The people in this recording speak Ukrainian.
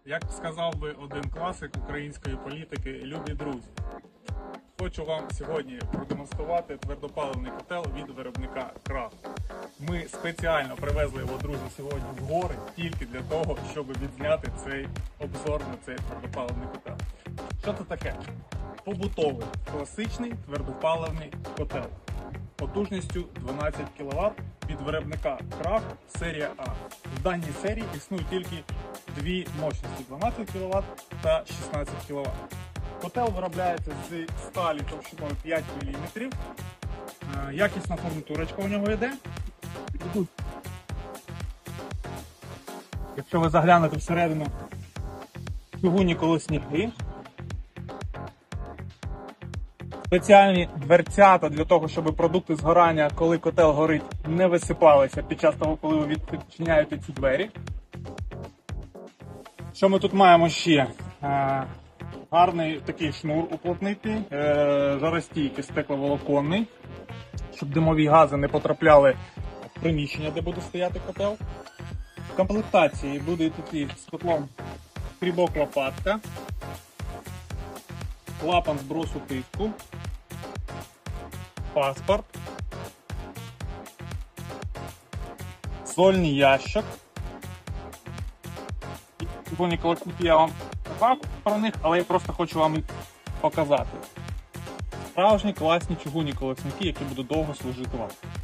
Як сказав би один класик української політики, любі друзі, хочу вам сьогодні продемонструвати твердопаливний котел від виробника Крафт. Ми спеціально привезли його, друзі, сьогодні в гори тільки для того, щоб відзняти цей обзор на цей твердопаливний котел. Що це таке? Побутовий, класичний твердопаливний котел. Потужністю 12 кВт від виробника Крафт серія А. В даній серії існує тільки дві мощності – 12 кВт та 16 кВт. Котел виробляється з сталі товщиною 5 мм. Якісна фурнітурочка у нього йде. Якщо ви заглянете всередину, чугунні колосники. Спеціальні дверцята для того, щоб продукти згорання, коли котел горить, не висипалися під час того, коли ви відчиняєте ці двері. Що ми тут маємо ще? Гарний такий шнур уплотнитий, жаростійкий, стекловолоконний, щоб димові гази не потрапляли в приміщення, де буде стояти котел. В комплектації буде такий з котлом скрібок-лопатка, клапан збросу тиску, паспорт, сольний ящик. Чугунні колосники я вам сказав про них, але я просто хочу вам їх показати. Справжні класні чугунні колосники, які будуть довго служити вам.